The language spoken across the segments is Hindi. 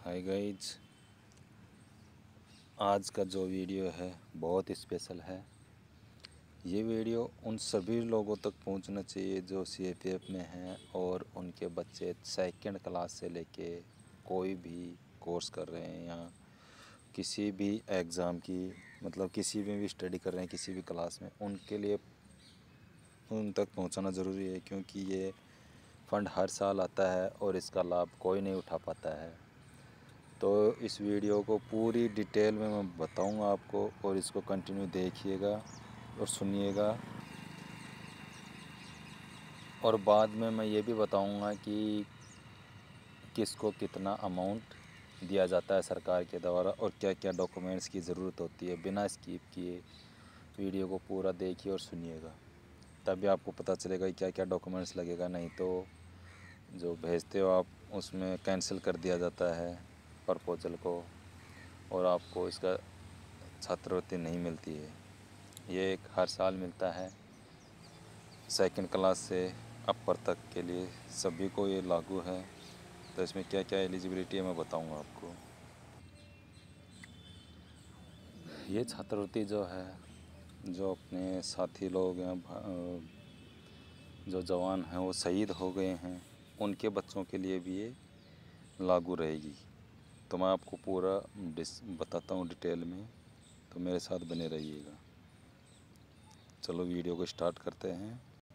हाय गाइज, आज का जो वीडियो है बहुत स्पेशल है। ये वीडियो उन सभी लोगों तक पहुंचना चाहिए जो CAPF में हैं और उनके बच्चे सेकंड क्लास से लेके कोई भी कोर्स कर रहे हैं या किसी भी एग्ज़ाम की मतलब किसी में भी स्टडी कर रहे हैं किसी भी क्लास में, उनके लिए उन तक पहुंचाना ज़रूरी है क्योंकि ये फ़ंड हर साल आता है और इसका लाभ कोई नहीं उठा पाता है। तो इस वीडियो को पूरी डिटेल में मैं बताऊंगा आपको और इसको कंटिन्यू देखिएगा और सुनिएगा। और बाद में मैं ये भी बताऊंगा कि किसको कितना अमाउंट दिया जाता है सरकार के द्वारा और क्या क्या डॉक्यूमेंट्स की ज़रूरत होती है। बिना स्किप किए वीडियो को पूरा देखिए और सुनिएगा, तभी आपको पता चलेगा कि क्या क्या डॉक्यूमेंट्स लगेगा। नहीं तो जो भेजते हो आप उसमें कैंसिल कर दिया जाता है प्रपोजल को और आपको इसका छात्रवृत्ति नहीं मिलती है। ये एक हर साल मिलता है सेकंड क्लास से अपर तक के लिए, सभी को ये लागू है। तो इसमें क्या क्या एलिजिबिलिटी है मैं बताऊंगा आपको। ये छात्रवृत्ति जो है, जो अपने साथी लोग हैं जो जवान हैं वो शहीद हो गए हैं, उनके बच्चों के लिए भी ये लागू रहेगी। तो मैं आपको पूरा बताता हूँ डिटेल में, तो मेरे साथ बने रहिएगा। चलो वीडियो को स्टार्ट करते हैं।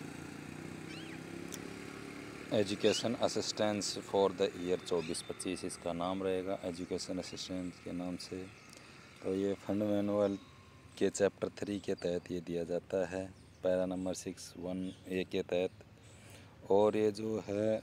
Education assistance for the year 24-25 इसका नाम रहेगा, एजुकेशन असिस्टेंस के नाम से। तो ये फंड मैनुअल के चैप्टर 3 के तहत ये दिया जाता है, पैरा नंबर 61A के तहत। और ये जो है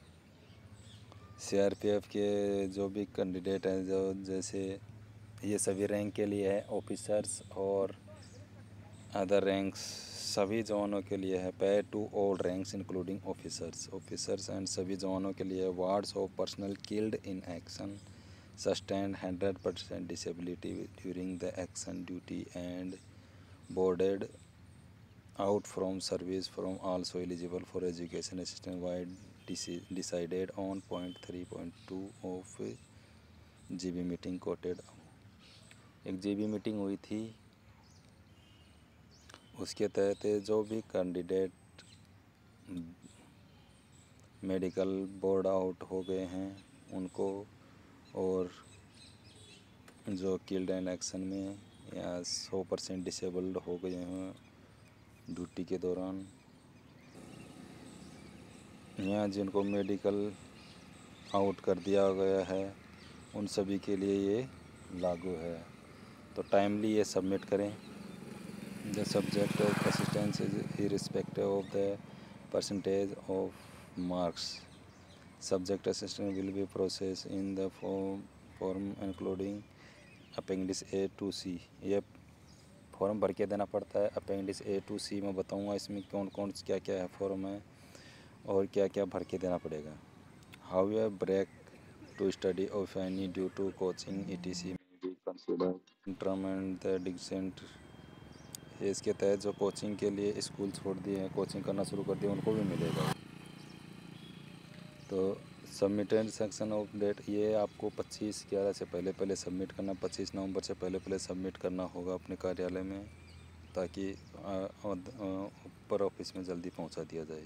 CRPF के जो भी कैंडिडेट हैं, जो जैसे ये सभी रैंक के लिए है, ऑफिसर्स और अदर रैंक्स सभी जवानों के लिए है। Pay to all ranks including officers and सभी जवानों के लिए wards of personal killed in action sustained 100% disability during the action duty and boarded out from service from also eligible for education assistance wide decided on point 3.2 of GB meeting quoted. एक GB मीटिंग हुई थी, उसके तहत जो भी कैंडिडेट मेडिकल बोर्ड आउट हो गए हैं उनको, और जो किल्ड एंड एक्शन में या 100% डिसेबल्ड हो गए हैं ड्यूटी के दौरान, या जिनको मेडिकल आउट कर दिया गया है, उन सभी के लिए ये लागू है। तो टाइमली ये सबमिट करें। The subject of assistance is irrespective of the percentage of marks. Subject assistance will be process in the form including appendix A to C। ये फॉर्म भर के देना पड़ता है। अपेंडिक्स A to C मैं बताऊंगा इसमें कौन कौन क्या क्या है फॉर्म है और क्या क्या भर के देना पड़ेगा। How you break to study of any due to coaching ETC be consider interim and the decent. इसके तहत जो कोचिंग के लिए स्कूल छोड़ दिए हैं, कोचिंग करना शुरू कर दिया, उनको भी मिलेगा। तो सबमिटेड सेक्शन ऑफ डेट, ये आपको 25/11 से पहले सबमिट करना, 25 नवंबर से पहले सबमिट करना होगा अपने कार्यालय में, ताकि ऊपर ऑफिस में जल्दी पहुंचा दिया जाए।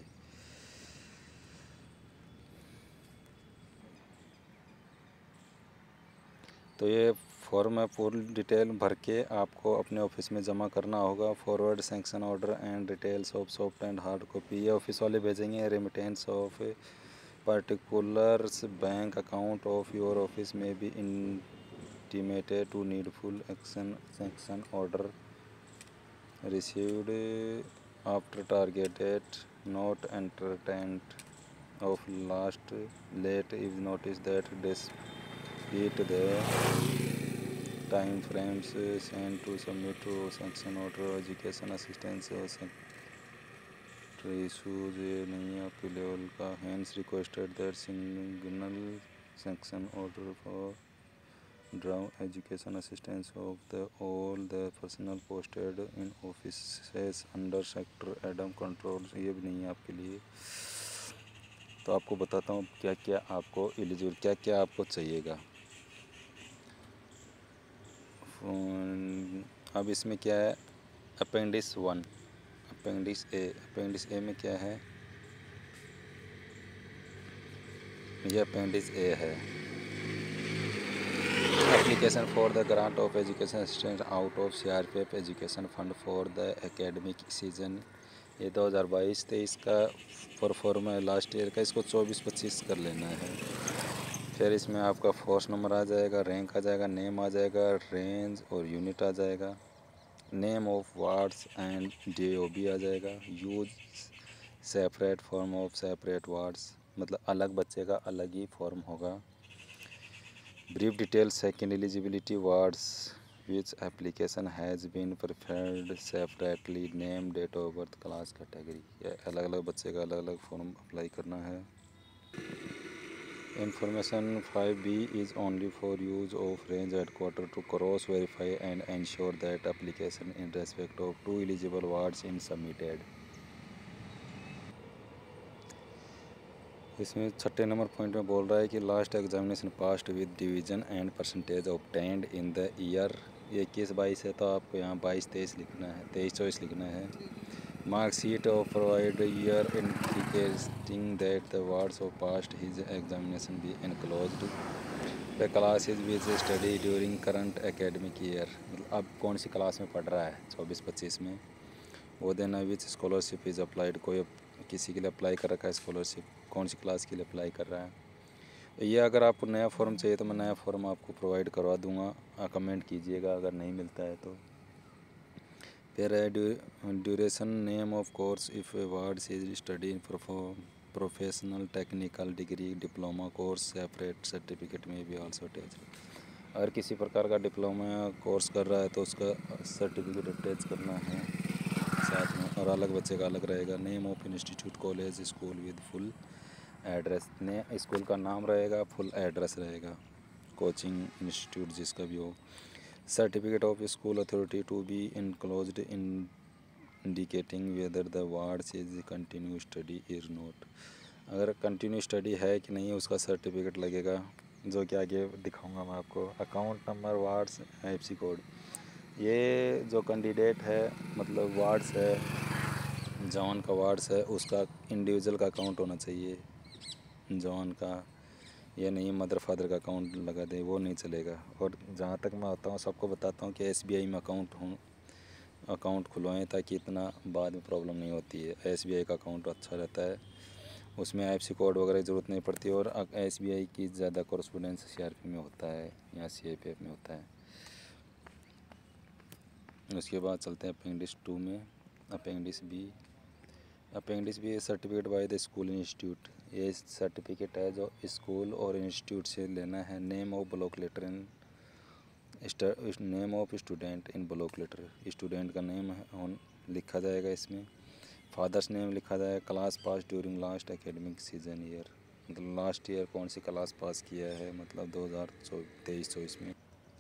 तो ये फॉर्म है, पूरी डिटेल भर के आपको अपने ऑफिस में जमा करना होगा। Forward sanction order and details of soft and hard copy, ये ऑफिस वाले भेजेंगे। Remittance of particulars bank account of your office may be intimated to needful action sanction order received after target date, not entertained of last late if notice that despite the time frames sent to submit to sanction order education assistance issues ये नहीं है आपके लेवल का। Hence requested that signal section order for draw education assistance of the all the personal posted in offices under sector admin control, ये भी नहीं है आपके लिए। तो आपको बताता हूँ क्या क्या आपको एलिजिबल, क्या क्या आपको चाहिएगा। अब इसमें क्या है, अपेंडिक्स 1, अपेंडिक्स ए में क्या है, ये अपेंडिक्स ए है। Application for the grant of education assistant out of CRPF education fund for the academic season, ये 2022-23 का परफॉर्म है लास्ट ईयर का, इसको 24-25 कर लेना है। फिर इसमें आपका फोर्स नंबर आ जाएगा, रैंक आ जाएगा, नेम आ जाएगा, रेंज और यूनिट आ जाएगा, name of wards and DOB आ जाएगा, use separate form of separate wards, मतलब अलग बच्चे का अलग ही फॉर्म होगा। Brief detail second eligibility wards which application has been prepared separately, name, date of birth, class, category, ये अलग अलग बच्चे का अलग अलग फॉर्म अप्लाई करना है। Information 5B is only for use of range headquarter to cross verify and ensure that application in respect of 2 eligible wards in submitted। इसमें 6 नंबर पॉइंट में बोल रहा है कि last examination passed with division and percentage obtained in the year, ये 21-22 है तो आपको यहाँ 22-23 लिखना है, 23-24 लिखना है। Marksheet of provide year indicating that the wards of past his examination be enclosed। The classes which study during current academic year, अब कौन सी क्लास में पढ़ रहा है 24-25 में, वो देना। विच स्कॉलरशिप इज़ अप्लाइड, कोई किसी के लिए अप्लाई कर रखा है स्कॉलरशिप, कौन सी क्लास के लिए अप्लाई कर रहा है। ये अगर आपको नया फॉर्म चाहिए तो मैं नया फॉर्म आपको प्रोवाइड करवा दूँगा, कमेंट कीजिएगा अगर नहीं मिलता है तो। फिर है duration, name of course if wards is study in professional technical degree diploma course separate certificate में भी ऑल्सो अटैच। अगर किसी प्रकार का डिप्लोमा कोर्स कर रहा है तो उसका सर्टिफिकेट अटैच करना है साथ में, और अलग बच्चे का अलग रहेगा। Name of institute, college, school with full address, ने स्कूल का नाम रहेगा, फुल एड्रेस रहेगा, कोचिंग इंस्टीट्यूट जिसका भी हो। Certificate of school authority to be enclosed indicating whether the wards is continue study is not, अगर कंटिन्यू स्टडी है कि नहीं उसका सर्टिफिकेट लगेगा, जो कि आगे दिखाऊंगा मैं आपको। Account number, wards, IFC code, ये जो कैंडिडेट है मतलब वार्ड्स है, जवान का वार्ड्स है, उसका इंडिविजुअल का अकाउंट होना चाहिए जवान का, ये नहीं मदर फादर का अकाउंट लगा दे, वो नहीं चलेगा। और जहाँ तक मैं आता हूँ सबको बताता हूँ कि SBI में अकाउंट खुलवाएं ताकि इतना बाद में प्रॉब्लम नहीं होती है। SBI का अकाउंट अच्छा रहता है, उसमें IFC कोड वगैरह की ज़रूरत नहीं पड़ती, और SBI की ज़्यादा कॉरेस्पोंडेंस CRP में होता है या CIPF में होता है। उसके बाद चलते हैं अपेंडिक्स 2 में। Appendix B certificate by the school institute, ये सर्टिफिकेट है जो स्कूल और इंस्टीट्यूट से लेना है। Name of block letter in name of student in block letter, student का नेम लिखा जाएगा इसमें। फादर्स नेम लिखा जाएगा। Class pass during last academic season year, मतलब लास्ट ईयर कौन सी क्लास पास किया है, मतलब 2023-24 में,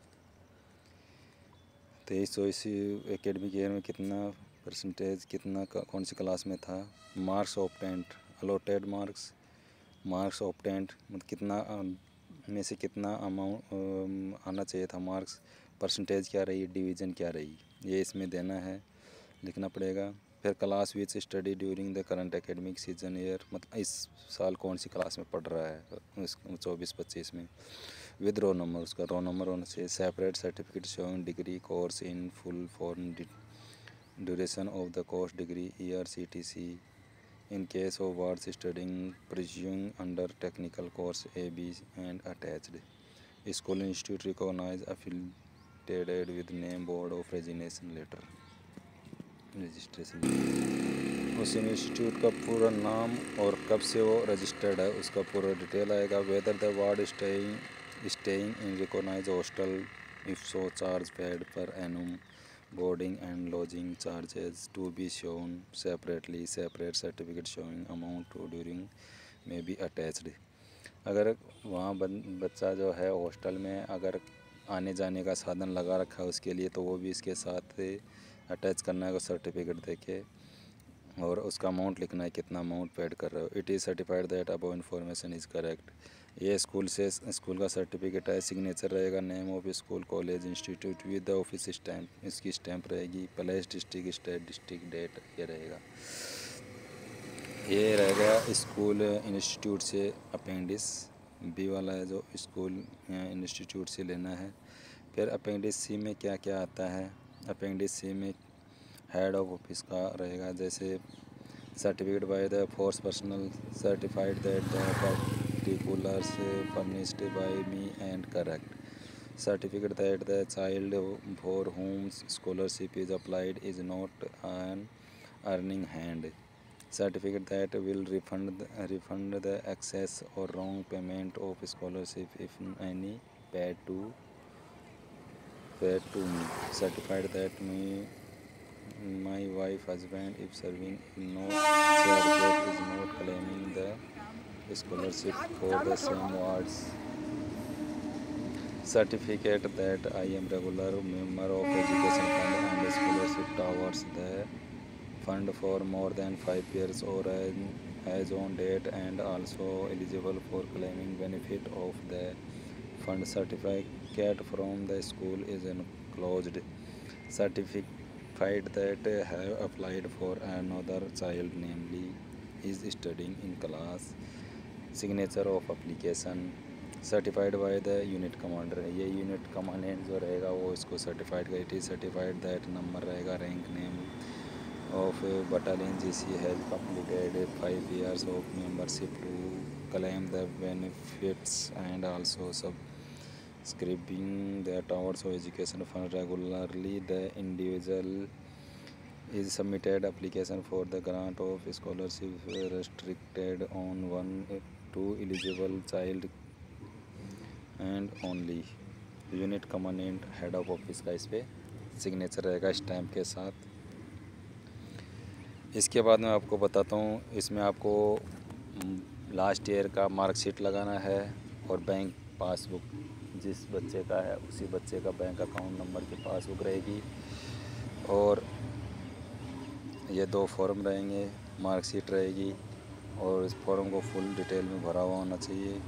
23-24 एकेडमिक ईयर में कितना परसेंटेज, कितना कौन सी क्लास में था। Marks obtained, allotted marks obtained, मतलब कितना में से कितना अमाउंट आना चाहिए था मार्क्स, परसेंटेज क्या रही, डिवीज़न क्या रही, ये इसमें देना है, लिखना पड़ेगा। फिर class which study during the current academic season year, मतलब इस साल कौन सी क्लास में पढ़ रहा है 24-25 में। विद रो नंबर, उसका रो नंबर होना चाहिए। Separate certificate showing degree course in full form, duration of the course, degree, year, CTC in case of wards studying pursuing under technical course AB and attached। School institute recognize affiliated with name, board of resignation letter, registration, उस इंस्टीट्यूट का पूरा नाम और कब से वो रजिस्टर्ड है उसका पूरा डिटेल आएगा। Whether the ward staying in recognise hostel, if so charge paid per annum, boarding and lodging charges to be shown separately, separate certificate showing amount to during may be attached। अगर वहाँ बच्चा जो है हॉस्टल में अगर आने जाने का साधन लगा रखा है उसके लिए, तो वो भी इसके साथ अटैच करना है सर्टिफिकेट देके। और उसका अमाउंट लिखना है, कितना अमाउंट पेड कर रहे हो। It is certified that above information is correct. ये स्कूल का सर्टिफिकेट है। सिग्नेचर रहेगा, name of school, college, institute with the office stamp, इसकी स्टैम्प रहेगी, place, district, state, district, date ये रहेगा। ये रहेगा स्कूल इंस्टीट्यूट से अपेंडिस बी वाला है जो स्कूल इंस्टीट्यूट से लेना है। फिर अपेंडिस सी में क्या क्या आता है। अपेंडिस सी में हेड ऑफ ऑफिस का रहेगा, जैसे certificate by the force personnel certified that the particulars furnished by me and correct. Certificate that the child for whom scholarship is applied is not an earning hand. Certificate that will refund the excess or wrong payment of scholarship if any paid to me. Certified that my wife husband if serving no certificate is not claiming the scholarship for the same wards. Certificate that I am regular member of education fund and scholarship towards the fund for more than 5 years or as on date and also eligible for claiming benefit of the fund. Certificate from the school is enclosed. Certified that have applied for another child, namely is studying in class. Signature of application certified by the unit commander है। ये यूनिट कमांडेंट जो रहेगा वो इसको सर्टिफाइड का। It is certified that number रहेगा, rank name of battalion GC has completed 5 years of membership to claim the benefits and also subscribing the towards of education fund regularly. The individual is submitted application for the grant of scholarship restricted on 1 to eligible child and only. Unit commandant head of office का इस पर सिग्नेचर रहेगा स्टैम्प के साथ। इसके बाद मैं आपको बताता हूँ, इसमें आपको लास्ट ईयर का मार्कशीट लगाना है और बैंक पासबुक जिस बच्चे का है उसी बच्चे का बैंक अकाउंट नंबर की पासबुक रहेगी। और ये 2 फॉर्म रहेंगे, मार्कशीट रहेगी और इस फॉर्म को फुल डिटेल में भरा हुआ होना चाहिए।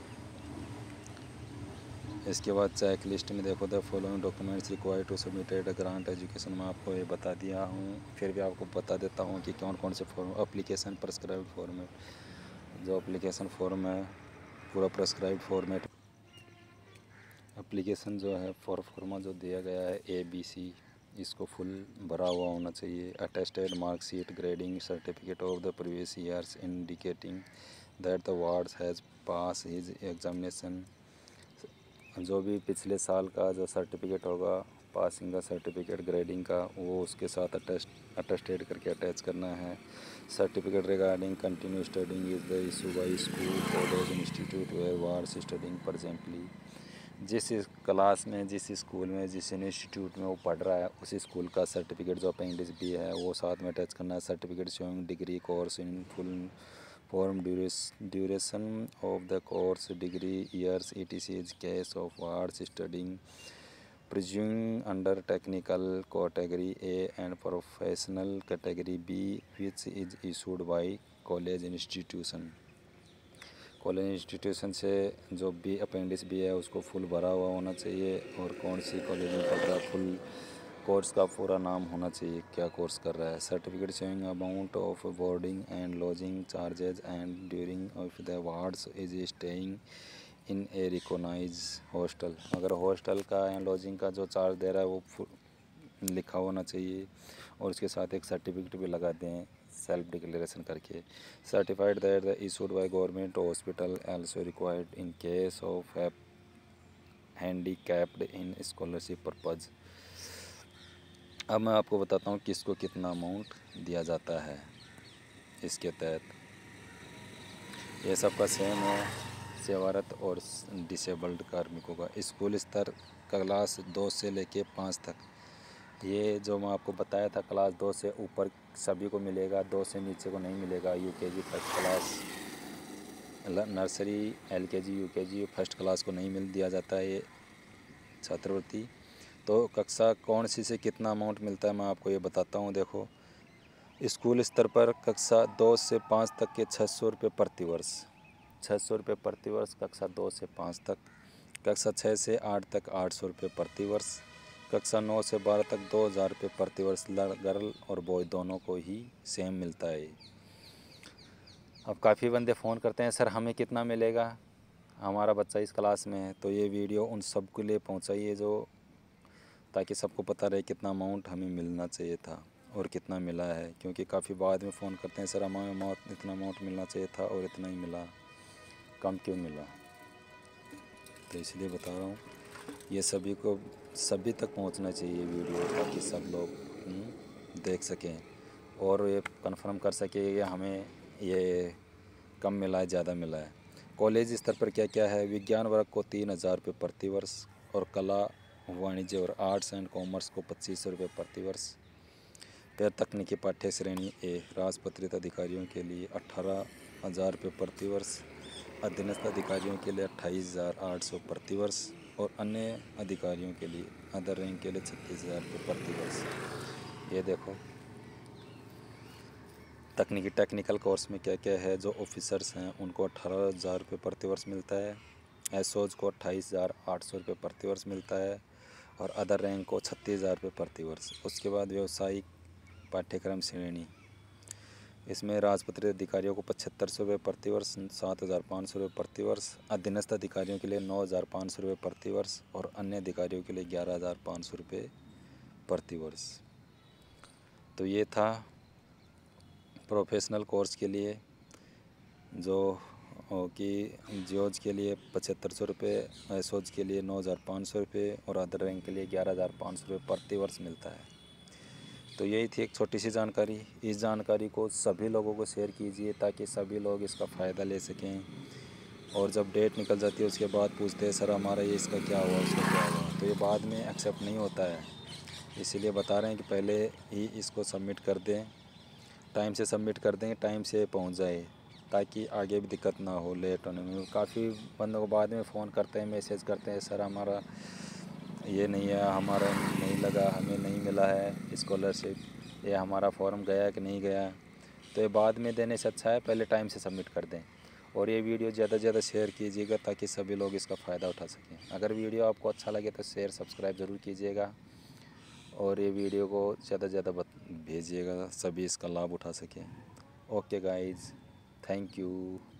इसके बाद चेक लिस्ट में देखो the following documents required to submitted grant education. मैं आपको ये बता दिया हूँ, फिर भी आपको बता देता हूँ कि कौन कौन से फॉर्म। एप्लीकेशन प्रेस्क्राइब्ड फॉर्मेट, जो एप्लीकेशन फॉर्म है पूरा प्रेस्क्राइब्ड फॉर्मेट। एप्लीकेशन जो है फॉर्मा जो दिया गया है ABC, इसको फुल भरा हुआ होना चाहिए। Attested marksheet grading certificate of the previous years indicating that the wards has pass his examination. जो भी पिछले साल का जो सर्टिफिकेट होगा पासिंग का सर्टिफिकेट ग्रेडिंग का, वो उसके साथ अटेस्टेड करके अटैच करना है। Certificate regarding continue studying is the issue by school, college, institute where wards studying presently. जिस क्लास में, जिस स्कूल में, जिस इंस्टीट्यूट में वो पढ़ रहा है उसी स्कूल का सर्टिफिकेट जो अपेंडिक्स भी है वो साथ में अटैच करना है। Certificate showing degree course in full form, duration of the course, degree years etc is case of wards studying presuming under technical category A and professional category B which is issued by college institution. College institution से जो भी अपेंडिक्स भी है उसको फुल भरा हुआ होना चाहिए और कौन सी कॉलेज में पढ़ रहा है, फुल कोर्स का पूरा नाम होना चाहिए, क्या कोर्स कर रहा है। Certificate showing amount of boarding and lodging charges and during of the wards is staying in a recognise hostel. अगर हॉस्टल का या लॉजिंग का जो चार्ज दे रहा है वो लिखा होना चाहिए और उसके साथ एक सर्टिफिकेट भी लगा दें सेल्फ डिक्लेरेशन करके। Certified that the issued by government hospital also required in case of handicapped in scholarship purpose. अब मैं आपको बताता हूँ किसको कितना अमाउंट दिया जाता है इसके तहत। ये सबका सेम है, सेवारत और डिसेबल्ड कार्मिकों का। स्कूल स्तर क्लास 2 से लेके 5 तक, ये जो मैं आपको बताया था क्लास 2 से ऊपर सभी को मिलेगा, 2 से नीचे को नहीं मिलेगा। UKG first class, nursery, LKG, UKG first class को नहीं दिया जाता है ये छात्रवृत्ति। तो कक्षा कौन सी से कितना अमाउंट मिलता है मैं आपको ये बताता हूँ। देखो स्कूल स्तर पर कक्षा 2 से 5 तक के 600 रुपये प्रति वर्ष, 600 रुपये प्रति वर्ष कक्षा 2 से 5 तक। कक्षा 6 से 8 तक 800 रुपये प्रति वर्ष। कक्षा 9 से 12 तक 2000 रुपये प्रति वर्ष। गर्ल और बॉय दोनों को ही सेम मिलता है। अब काफ़ी बंदे फ़ोन करते हैं, सर हमें कितना मिलेगा, हमारा बच्चा इस क्लास में है। तो ये वीडियो उन सब के लिए पहुंचाइए जो, ताकि सबको पता रहे कितना अमाउंट हमें मिलना चाहिए था और कितना मिला है। क्योंकि काफ़ी बाद में फ़ोन करते हैं, सर हमें इतना अमाउंट मिलना चाहिए था और इतना ही मिला, कम क्यों मिला। तो इसलिए बता रहा हूँ, ये सभी तक पहुंचना चाहिए वीडियो, ताकि सब लोग देख सकें और ये कंफर्म कर सकें कि हमें ये कम मिला है, ज़्यादा मिला है। कॉलेज स्तर पर क्या क्या है। विज्ञान वर्ग को 3000 रुपये प्रति वर्ष और कला, वाणिज्य और आर्ट्स एंड कॉमर्स को 2500 रुपये प्रति वर्ष। फिर तकनीकी पाठ्य श्रेणी ए राजपत्रित अधिकारियों के लिए 18,000 रुपये प्रति वर्ष, अधीनस्थ अधिकारियों के लिए 28,800 प्रति वर्ष और अन्य अधिकारियों के लिए अदर रैंक के लिए 36,000 रुपये प्रति वर्ष। ये देखो तकनीकी टेक्निकल कोर्स में क्या क्या है। जो ऑफिसर्स हैं उनको 18,000 रुपये प्रति वर्ष मिलता है। एसओज को 28,800 रुपये प्रति वर्ष मिलता है और अदर रैंक को 36,000 रुपये प्रति वर्ष। उसके बाद व्यावसायिक पाठ्यक्रम श्रेणी, इसमें राजपत्रित अधिकारियों को 7500 रुपये प्रति वर्ष, 7,500 रुपये प्रति वर्ष, अधीनस्थ अधिकारियों के लिए 9,500 रुपये प्रति वर्ष और अन्य अधिकारियों के लिए 11,500 रुपये प्रति वर्ष। तो ये था प्रोफेशनल कोर्स के लिए, जो कि जियोज के लिए 7500 रुपये, एसोज के लिए 9,500 रुपये और अदर रैंक के लिए 11,500 रुपये प्रति वर्ष मिलता है। तो यही थी एक छोटी सी जानकारी। इस जानकारी को सभी लोगों को शेयर कीजिए ताकि सभी लोग इसका फ़ायदा ले सकें। और जब डेट निकल जाती है उसके बाद पूछते हैं, सर हमारा ये इसका क्या हुआ, उसका क्या हुआ, तो ये बाद में एक्सेप्ट नहीं होता है। इसीलिए बता रहे हैं कि पहले ही इसको सबमिट कर दें, टाइम से सबमिट कर देंगे, टाइम से पहुंच जाए, ताकि आगे भी दिक्कत ना हो लेट होने में। काफ़ी बंदों को बाद में फ़ोन करते हैं, मैसेज करते हैं, सर हमारा ये नहीं है, हमारा नहीं लगा, हमें नहीं मिला है स्कॉलरशिप, ये हमारा फॉर्म गया कि नहीं गया। तो ये बाद में देने से अच्छा है पहले टाइम से सबमिट कर दें। और ये वीडियो ज़्यादा से ज़्यादा शेयर कीजिएगा ताकि सभी लोग इसका फ़ायदा उठा सकें। अगर वीडियो आपको अच्छा लगे तो शेयर सब्सक्राइब ज़रूर कीजिएगा और ये वीडियो को ज़्यादा से ज़्यादा भेजिएगा, सभी इसका लाभ उठा सकें। Okay guys, thank you.